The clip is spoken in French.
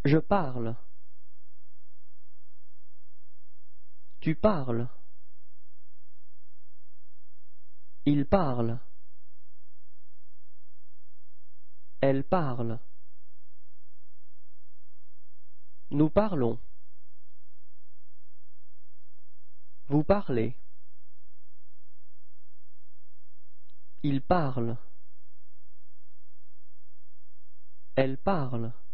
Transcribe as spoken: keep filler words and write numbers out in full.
Je parle. Tu parles. Il parle. Elle parle. Nous parlons. Vous parlez. Il parle. Elle parle.